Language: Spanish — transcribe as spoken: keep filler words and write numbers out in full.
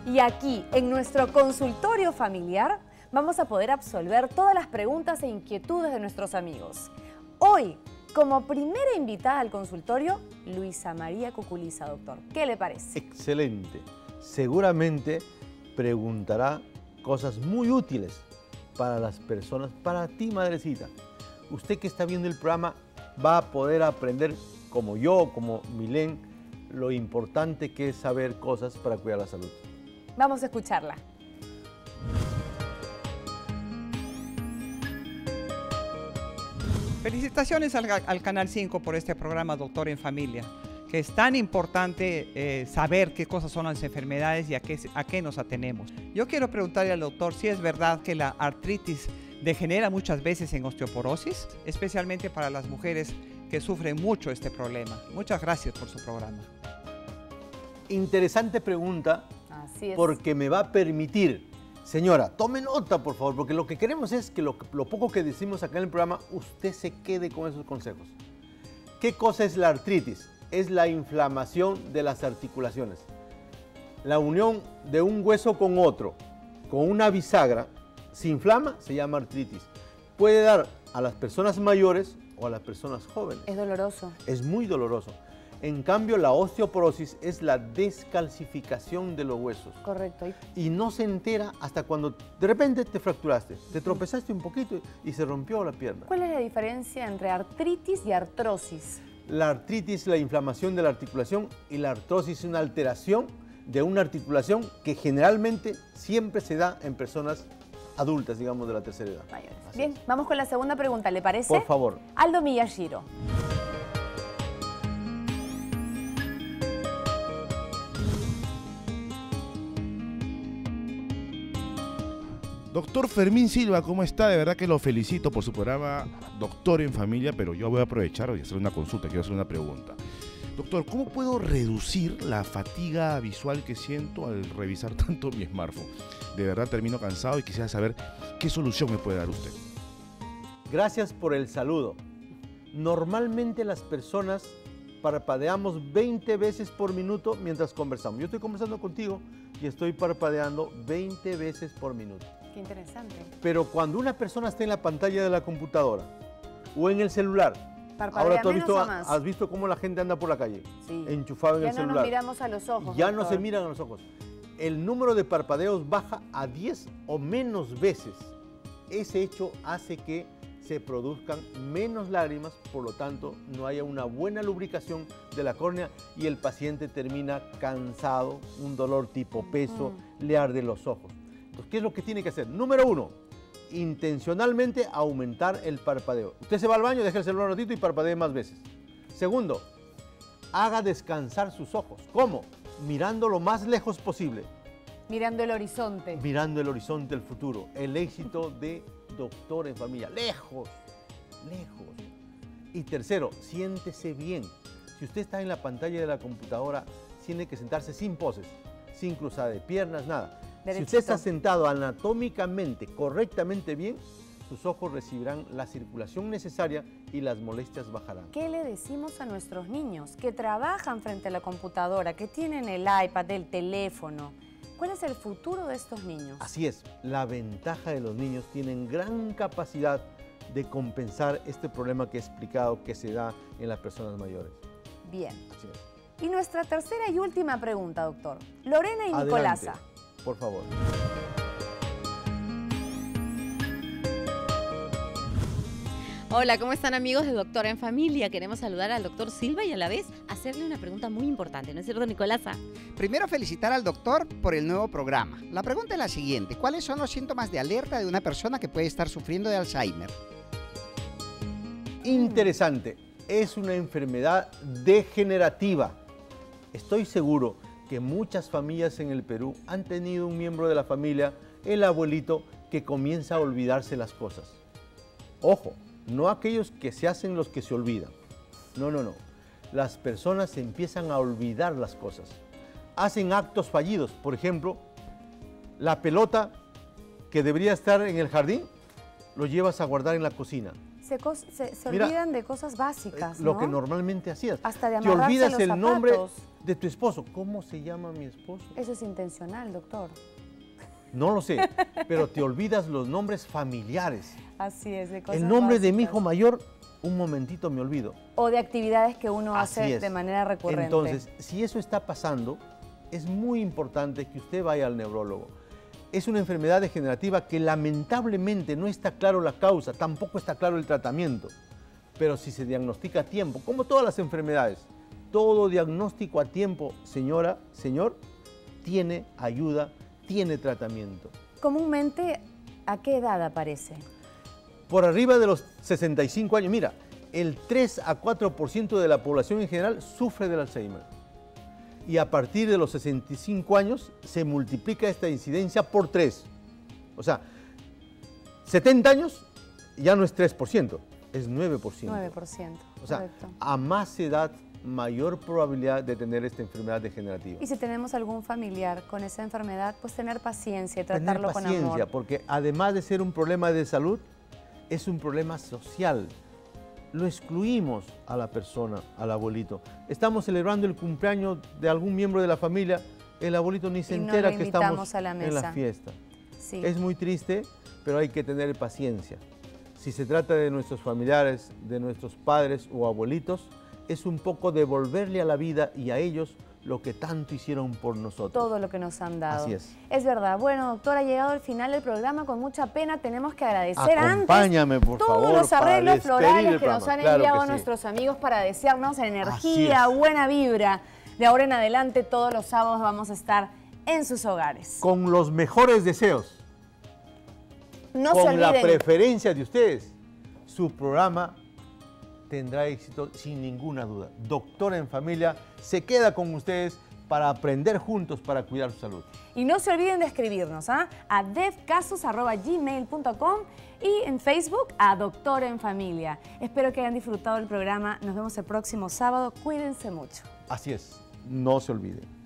Y aquí, en nuestro consultorio familiar, vamos a poder absolver todas las preguntas e inquietudes de nuestros amigos. Hoy, como primera invitada al consultorio, Luisa María Cuculiza, doctor. ¿Qué le parece? Excelente. Seguramente preguntará cosas muy útiles para las personas, para ti, madrecita. Usted que está viendo el programa va a poder aprender, como yo, como Milén, lo importante que es saber cosas para cuidar la salud. Vamos a escucharla. Felicitaciones al, al Canal cinco por este programa Doctor en Familia, que es tan importante eh, saber qué cosas son las enfermedades y a qué, a qué nos atenemos. Yo quiero preguntarle al doctor si es verdad que la artritis degenera muchas veces en osteoporosis, especialmente para las mujeres que sufren mucho este problema. Muchas gracias por su programa. Interesante pregunta. Así es. Porque me va a permitir, señora, tome nota por favor, porque lo que queremos es que lo, lo poco que decimos acá en el programa, usted se quede con esos consejos. ¿Qué cosa es la artritis? Es la inflamación de las articulaciones. La unión de un hueso con otro, con una bisagra, se inflama, se llama artritis. Puede dar a las personas mayores o a las personas jóvenes. Es doloroso. Es muy doloroso. En cambio, la osteoporosis es la descalcificación de los huesos. Correcto. Y no se entera hasta cuando de repente te fracturaste, te tropezaste un poquito y se rompió la pierna. ¿Cuál es la diferencia entre artritis y artrosis? La artritis es la inflamación de la articulación y la artrosis es una alteración de una articulación que generalmente siempre se da en personas adultas, digamos, de la tercera edad. Mayores. Así Bien, es. vamos con la segunda pregunta, ¿le parece? Por favor. Aldo Miyashiro. Doctor Fermín Silva, ¿cómo está? De verdad que lo felicito por su programa Doctor en Familia, pero yo voy a aprovechar y hacer una consulta, quiero hacer una pregunta. Doctor, ¿cómo puedo reducir la fatiga visual que siento al revisar tanto mi smartphone? De verdad termino cansado y quisiera saber qué solución me puede dar usted. Gracias por el saludo. Normalmente las personas parpadeamos veinte veces por minuto mientras conversamos. Yo estoy conversando contigo y estoy parpadeando veinte veces por minuto. Qué interesante. Pero cuando una persona está en la pantalla de la computadora o en el celular, ahora tú has visto, has visto cómo la gente anda por la calle, sí, enchufado en ya el no celular. Nos miramos a los ojos. Ya doctor. no se miran a los ojos. El número de parpadeos baja a diez o menos veces. Ese hecho hace que se produzcan menos lágrimas, por lo tanto no haya una buena lubricación de la córnea y el paciente termina cansado, un dolor tipo peso, uh-huh. le arde los ojos. Entonces, ¿qué es lo que tiene que hacer? Número uno, intencionalmente aumentar el parpadeo. Usted se va al baño, deja el celular un ratito y parpadee más veces. Segundo, haga descansar sus ojos. ¿Cómo? Mirando lo más lejos posible. Mirando el horizonte. Mirando el horizonte del futuro. El éxito de Doctor en Familia. Lejos, lejos. Y tercero, siéntese bien. Si usted está en la pantalla de la computadora, tiene que sentarse sin poses, sin cruzada de piernas, nada. Derechito. Si usted está sentado anatómicamente, correctamente bien, sus ojos recibirán la circulación necesaria y las molestias bajarán. ¿Qué le decimos a nuestros niños que trabajan frente a la computadora, que tienen el iPad, el teléfono? ¿Cuál es el futuro de estos niños? Así es, la ventaja de los niños tienen gran capacidad de compensar este problema que he explicado que se da en las personas mayores. Bien. Así es. Y nuestra tercera y última pregunta, doctor. Lorena y Adelante, Nicolasa. por favor. Hola, ¿cómo están amigos de Doctor en Familia? Queremos saludar al doctor Silva y a la vez hacerle una pregunta muy importante, ¿no es cierto, Nicolasa? Primero felicitar al doctor por el nuevo programa. La pregunta es la siguiente: ¿cuáles son los síntomas de alerta de una persona que puede estar sufriendo de Alzheimer? Interesante, es una enfermedad degenerativa. Estoy seguro que muchas familias en el Perú han tenido un miembro de la familia, el abuelito, que comienza a olvidarse las cosas. Ojo, no aquellos que se hacen los que se olvidan. No, no, no. Las personas empiezan a olvidar las cosas. Hacen actos fallidos. Por ejemplo, la pelota que debería estar en el jardín, lo llevas a guardar en la cocina. Se, se, se Mira, olvidan de cosas básicas, Lo ¿no? que normalmente hacías. Hasta de Te amarrarse olvidas los el zapatos. nombre, de tu esposo. ¿Cómo se llama mi esposo? Eso es intencional, doctor. No lo sé, pero te olvidas los nombres familiares. Así es, de cosas El nombre de mi básicas. hijo mayor, un momentito me olvido. O de actividades que uno Así hace es. de manera recurrente. Entonces, si eso está pasando, es muy importante que usted vaya al neurólogo. Es una enfermedad degenerativa que lamentablemente no está claro la causa, tampoco está claro el tratamiento. Pero si se diagnostica a tiempo, como todas las enfermedades, todo diagnóstico a tiempo, señora, señor, tiene ayuda, tiene tratamiento. Comúnmente, ¿a qué edad aparece? Por arriba de los sesenta y cinco años, mira, el tres a cuatro por ciento de la población en general sufre del Alzheimer. Y a partir de los sesenta y cinco años se multiplica esta incidencia por tres. O sea, setenta años ya no es tres por ciento, es nueve por ciento. nueve por ciento, O sea, correcto. a más edad, mayor probabilidad de tener esta enfermedad degenerativa. Y si tenemos algún familiar con esa enfermedad, pues tener paciencia y Tener tratarlo paciencia, con amor. porque además de ser un problema de salud, es un problema social. Lo excluimos a la persona, al abuelito. Estamos celebrando el cumpleaños de algún miembro de la familia, el abuelito ni se Y no entera lo que invitamos estamos a la en mesa. la fiesta. Sí. Es muy triste, pero hay que tener paciencia. Si se trata de nuestros familiares, de nuestros padres o abuelitos, es un poco devolverle a la vida y a ellos lo que tanto hicieron por nosotros. Todo lo que nos han dado. Así es. Es verdad. Bueno, doctor, ha llegado el final del programa con mucha pena. Tenemos que agradecer Acompáñame, antes por todos favor, los para arreglos despedir florales el que nos programa. han Claro enviado que sí. nuestros amigos para desearnos Así energía, es. buena vibra. De ahora en adelante, todos los sábados vamos a estar en sus hogares. Con los mejores deseos, No se con la olviden. preferencia de ustedes, su programa tendrá éxito sin ninguna duda. Doctora en Familia se queda con ustedes para aprender juntos para cuidar su salud. Y no se olviden de escribirnos ¿ah? a devcasos arroba gmail punto com y en Facebook a Doctor en Familia. Espero que hayan disfrutado el programa. Nos vemos el próximo sábado. Cuídense mucho. Así es, no se olviden.